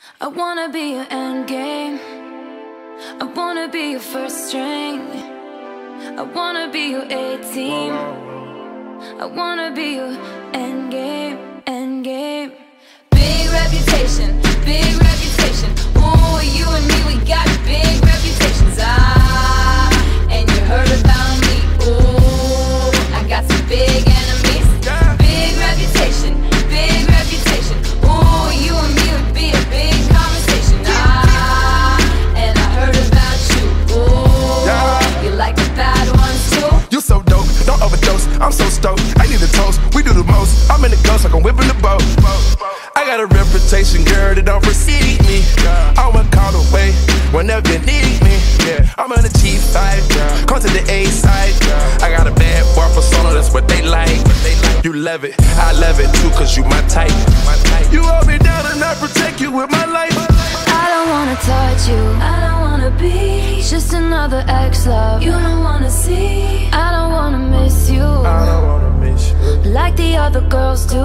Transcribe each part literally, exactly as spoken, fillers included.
I wanna be your endgame. I wanna be your first string. I wanna be your A-team. I wanna be your endgame, endgame. Big reputation, big reputation. Ooh, you and me, we got big reputations. Ah, and you heard about me. Ooh, I got some big enemies. Big reputation, big reputation. Ooh, you and me would be a big conversation. Ah, and I heard about you. Ooh, you like the bad ones too? You so dope, don't overdose. I'm so stoked. I need a toast. We do the most. I'm in the ghost like I'm whipping the boat. I got a reputation, girl, that don't precede me. I'm a call away whenever you need me. I'm on the G side, come to the A side. I got a bad boy persona, that's what they like. You love it, I love it too, cause you my type. You hold me down and I protect you with my life. I don't wanna touch you, I don't wanna be just another ex-love you don't wanna see. I don't wanna miss you, I don't wanna miss you like the other girls do.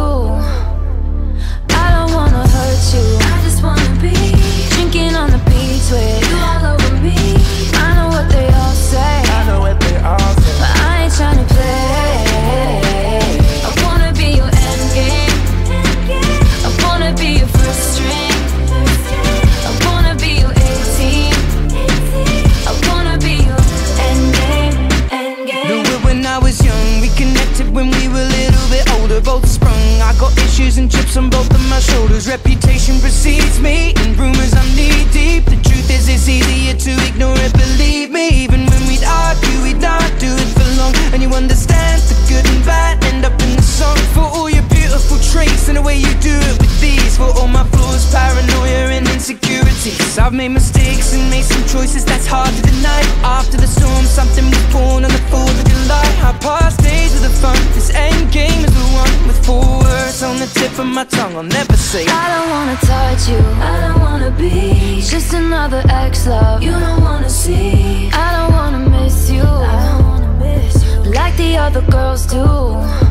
I don't wanna hurt you, I just wanna be drinking on the beach with you all over me. I know what they all say, I know what they all say, but I ain't tryna play. I wanna be your endgame. I wanna be your first string. I wanna be your A-team. I wanna be your endgame, endgame. Knew it when I was young, we connected when we were a little bit older. Both sprung, I got issues and chips on both of my shoulders. Reputation precedes me, and rumors I'm knee deep. The truth is it's easier to ignore it, believe me. Even when we'd argue, we'd not do it for long. And you understand the good and bad end up in the song. For all your beautiful traits and the way you do it with these. For all my flaws, paranoia and insecurities. I've made mistakes and made some choices that's hard to deny. After the storm, something was born on the fourth of July. I passed days with the fun, this end game is the one. With four words on the tip of my tongue, I'll never say I don't wanna touch you, I don't wanna be just another ex-love you don't wanna see. I don't wanna miss you, I don't wanna miss you like the other girls do.